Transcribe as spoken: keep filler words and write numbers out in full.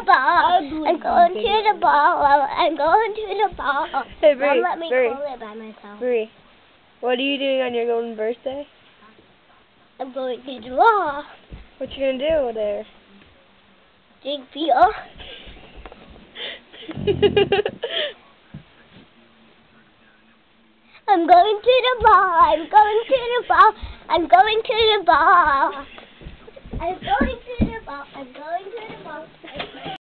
ball. I'm going to the ball. I'm going to the ball. Hey, Bree, Don't let me Bree, call it by myself. Bree, what are you doing on your golden birthday? I'm going to the ball. What you gonna do there? Drink beer. I'm going to the ball. I'm going to the ball. I'm going to the ball. I'm going to the ball. I'm going to the ball.